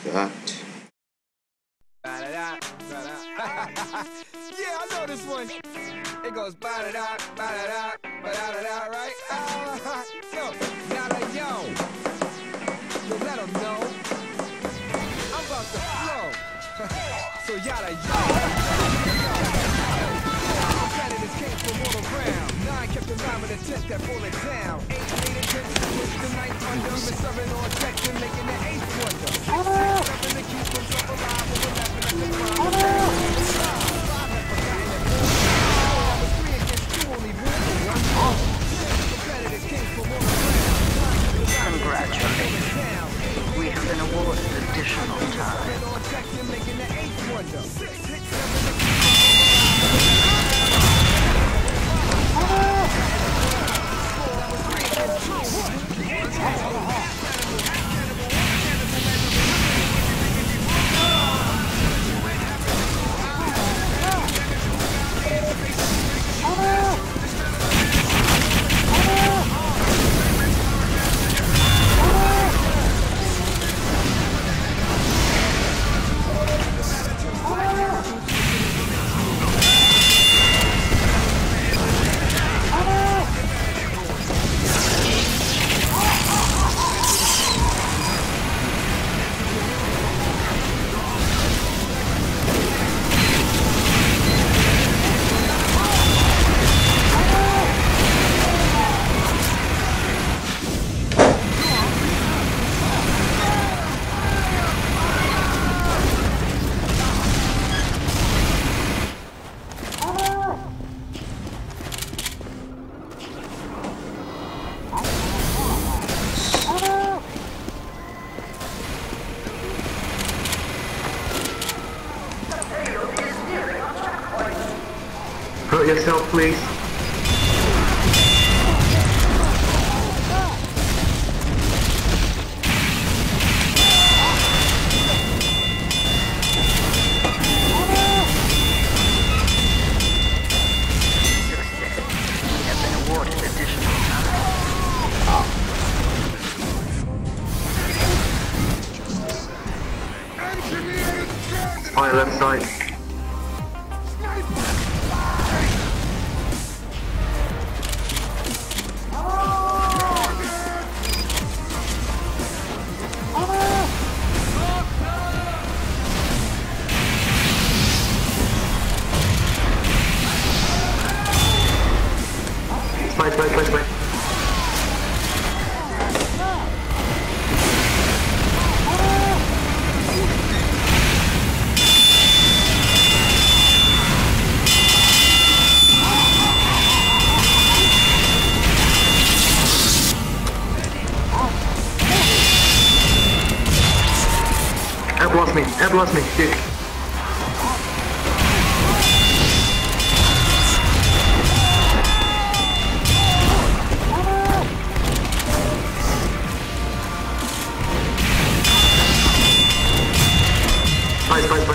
that. Yeah, I know this one. It goes ba-da-da, ba-da-da, ba-da-da-da, right? Yo, yada yo. Yo, let 'em know. I'm about to flow. So yada yo. Predators came from all around. 9 kept the rhyme with a 10th that pull it down. 8 made it to the 9th under. Been serving all checks and making the 8th wonder. 6, 7 to keep from trouble alive. But we're laughing at the crime. 5 had forgotten it. That was 3 against 2, only one. The predators came from all around. Congratulations. We have been awarded additional time. All checks and making the 8th wonder. 6, 7 to keep Hurt yourself, please. We have been awarded additional time. Fire left side. Spy. Eb lost me, dude. Spy.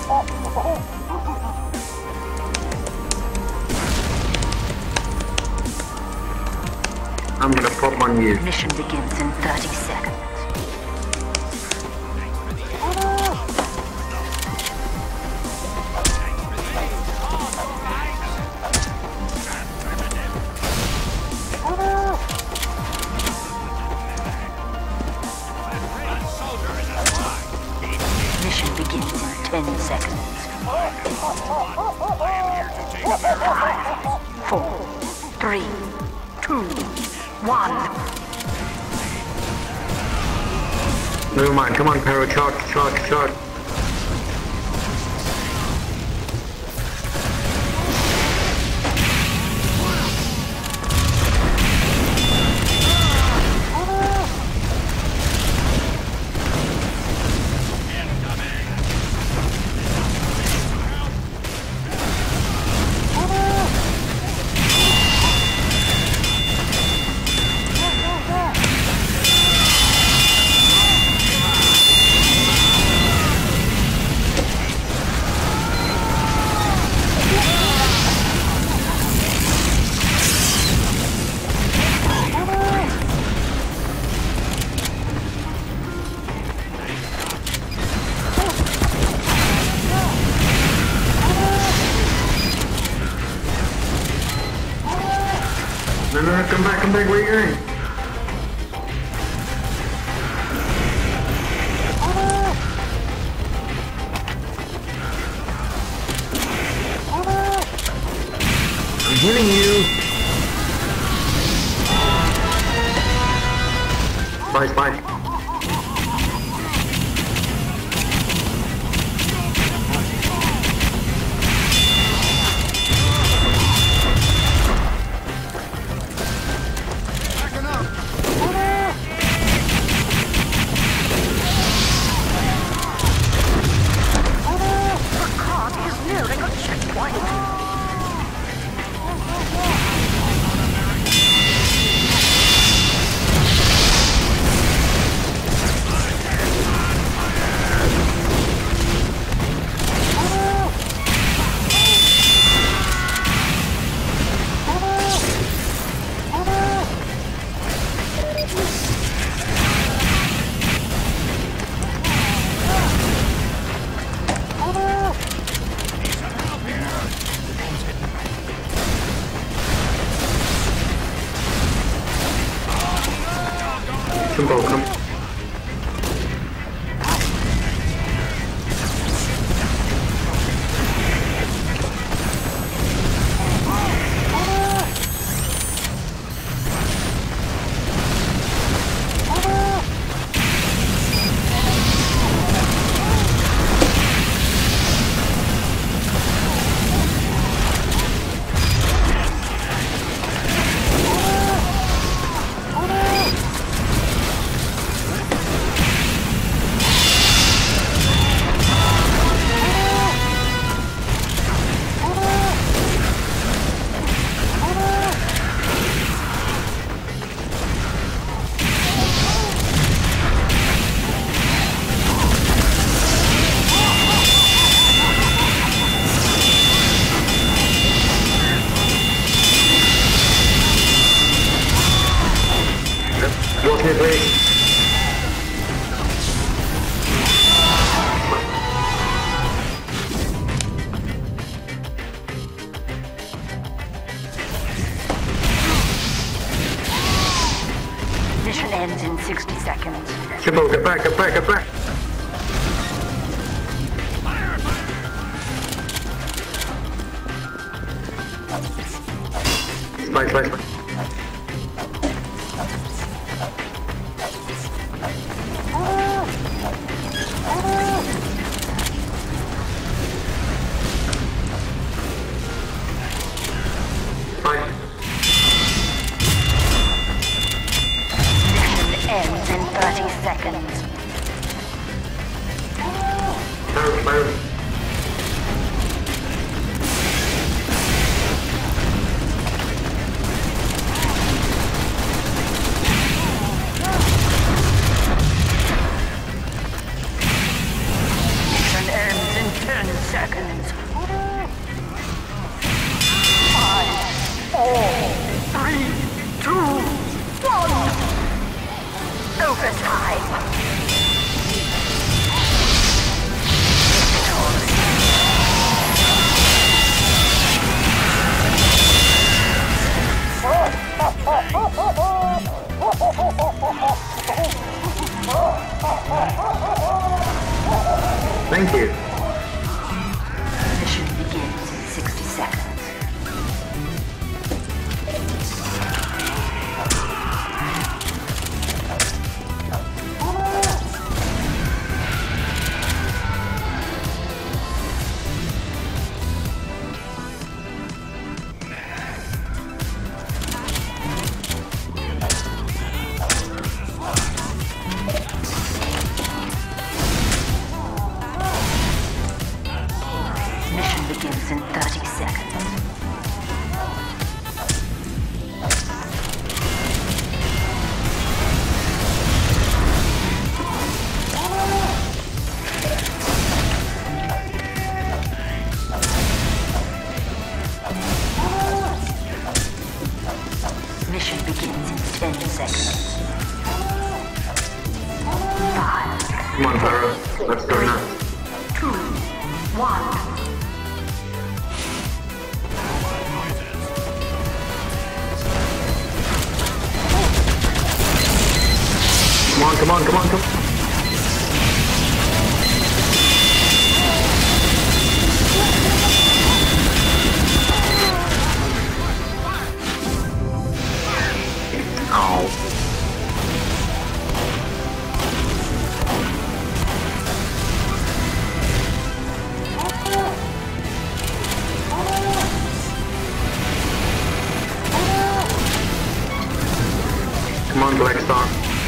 I'm gonna pop on you. Mission begins in 30 seconds. Mission begins in 10 seconds. 5, 4, 3, 2, 1. Never mind, come on, Pero, charge. No, come back, where are you going? I'm hitting you! Bye. Come. Mission ends in 60 seconds. Kimbo, get back. Spice. Ends in 30 seconds. Fire. Mission ends in 10 thank you. Mission begins in 60 seconds. Mission begins in 30 seconds. Mission begins in 10 seconds. 5, Come on, Pyro. Let's go now. 2, 1. Come on, come on, come on, come on. Ow. Come on, Black Star.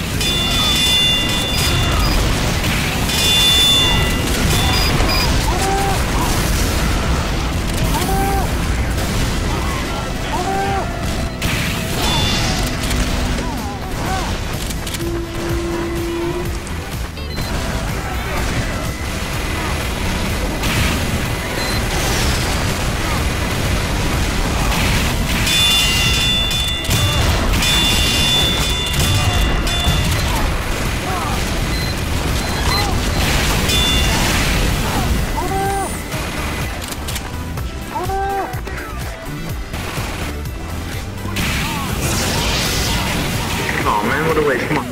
Oh man, what a waste, come on.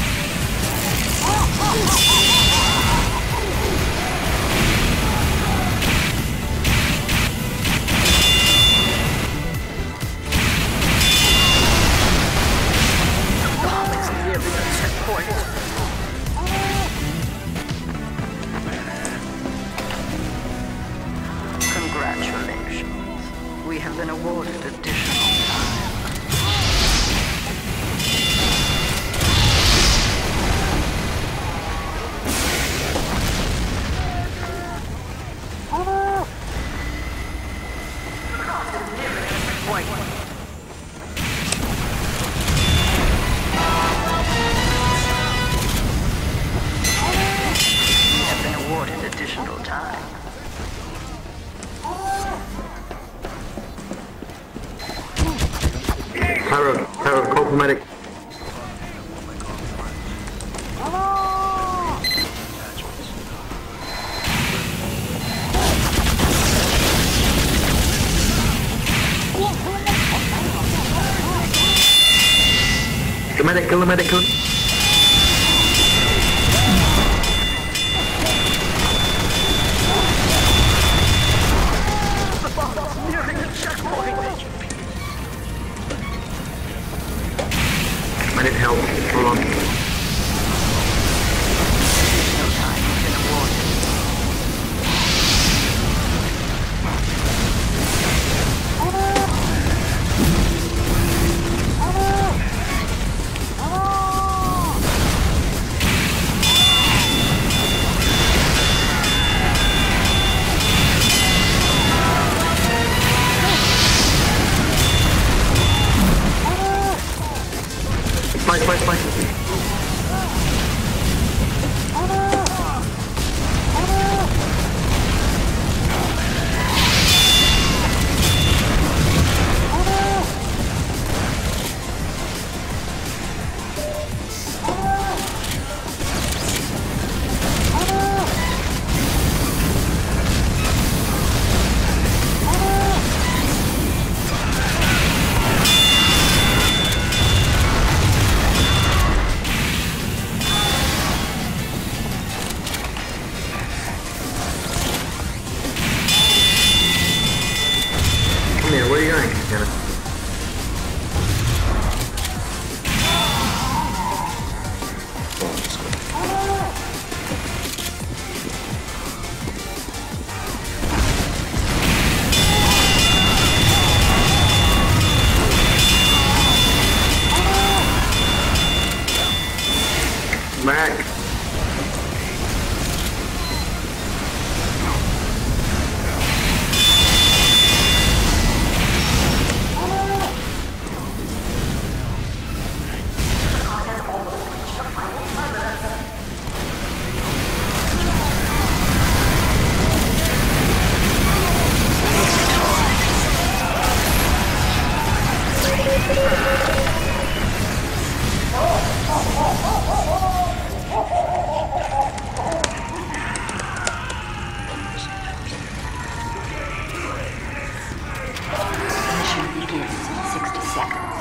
Congratulations. We have been awarded additional time. Have been awarded additional time. Pyro, call for medic. Kill the medic, kill him. I need help. Hold on. No time has been awarded. Fight. Mission begins in 60 seconds.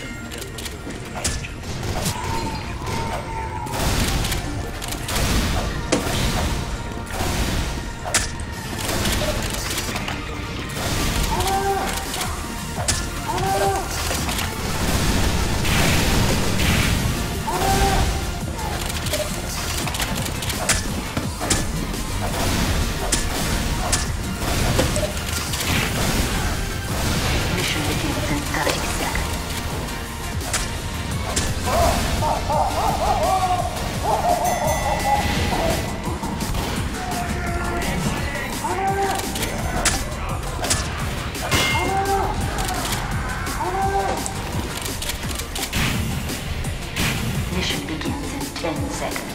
Mission begins in 30 seconds. Mission begins in 10 seconds.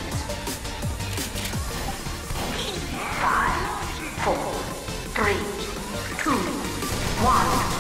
5, 4, 3, 2, 1.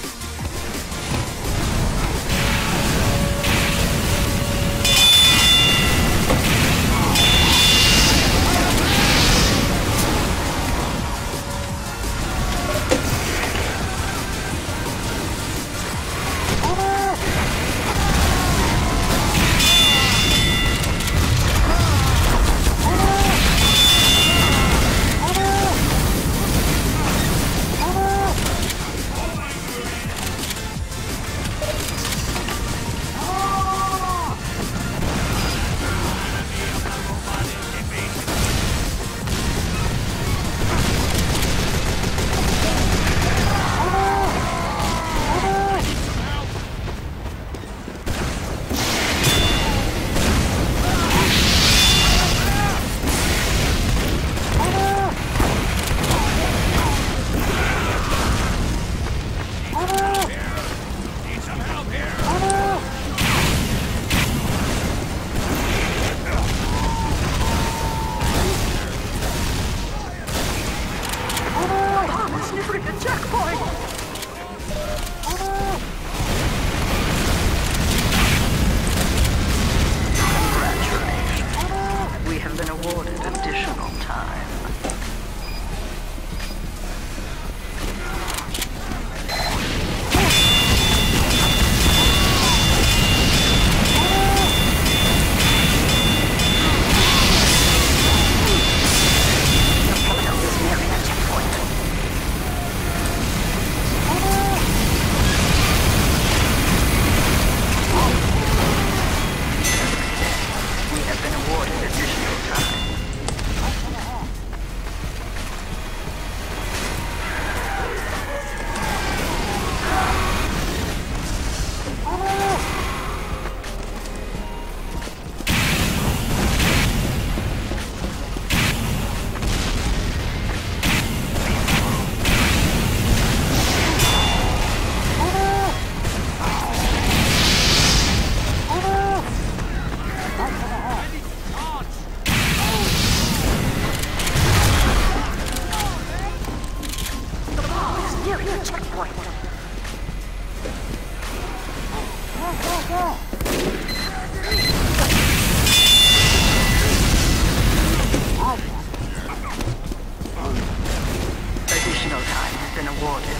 We have been awarded additional time. The payload is nearing a checkpoint. We have been awarded additional time. Nearing a checkpoint. Additional time has been awarded.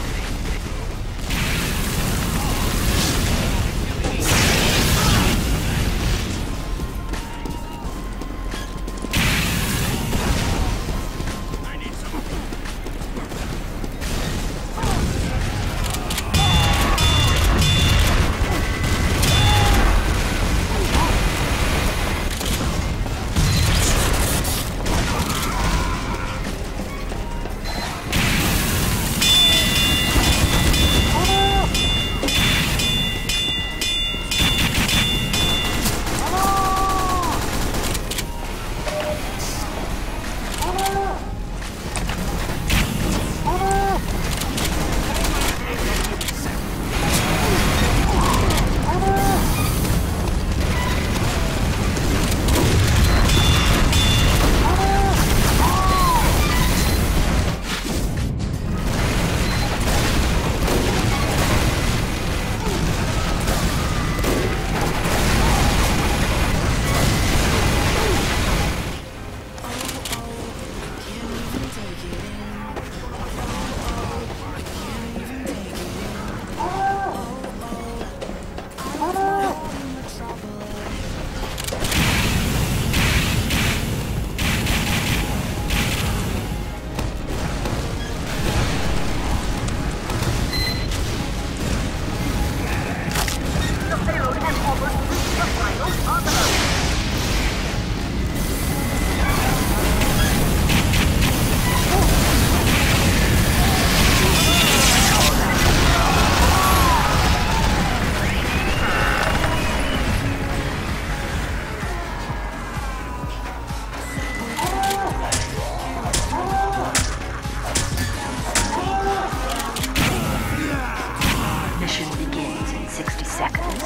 60 seconds.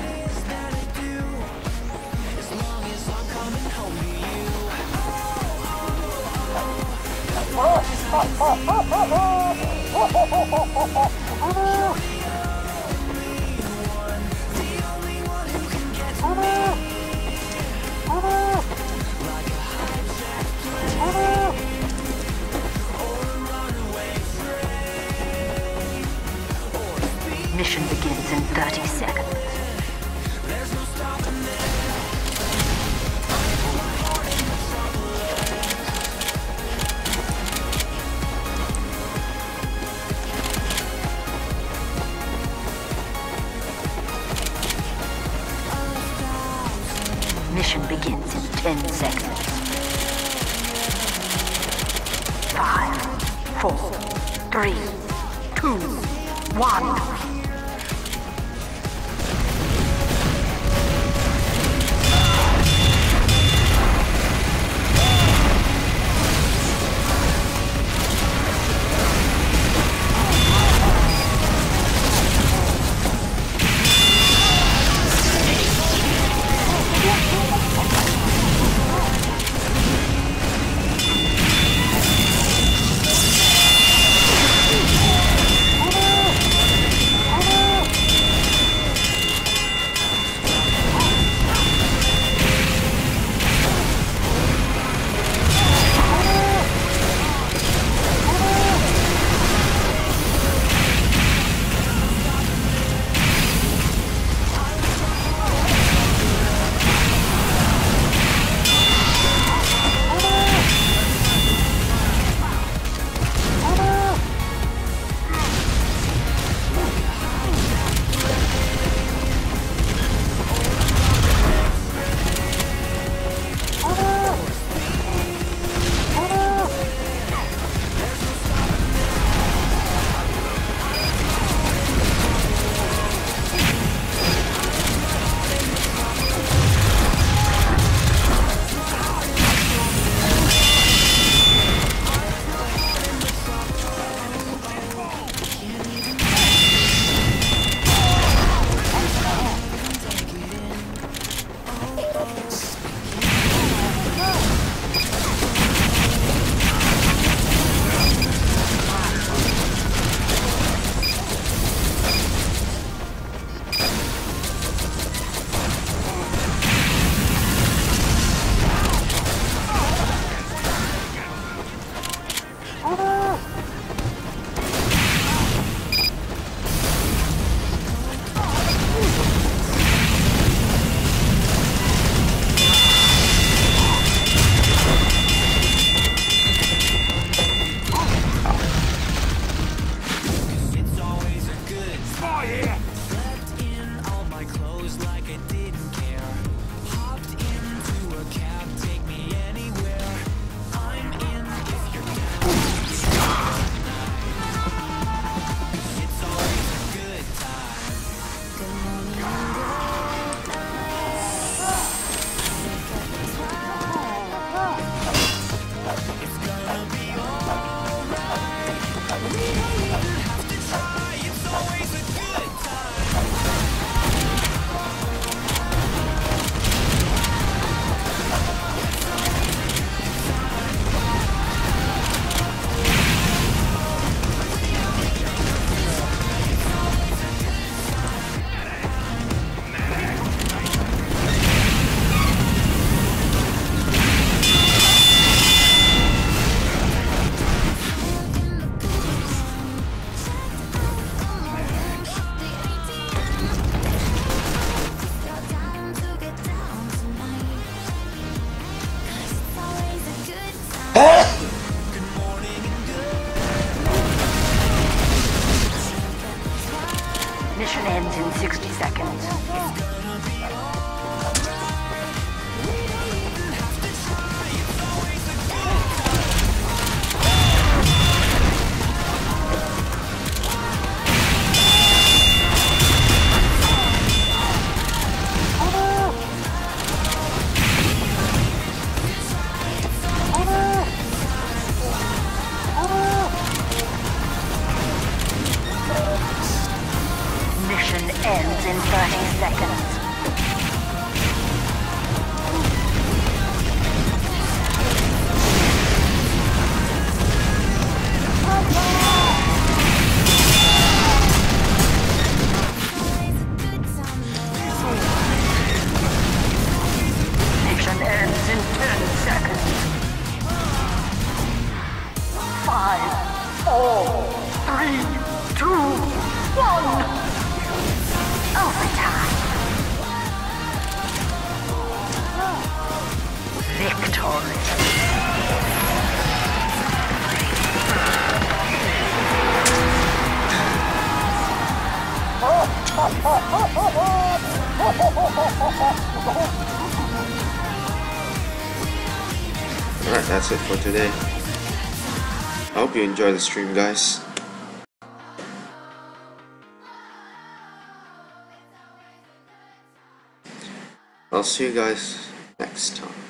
Mission begins in 30 seconds. Mission begins in 10 seconds. 5, 4, 3, 2, 1. Mission ends in 60 seconds. Mission ends in 30 seconds. Mission ends in 10 seconds. 5, 4, 3, 2, 1. Overtime. Victory. Alright, that's it for today. I hope you enjoy the stream, guys. I'll see you guys next time.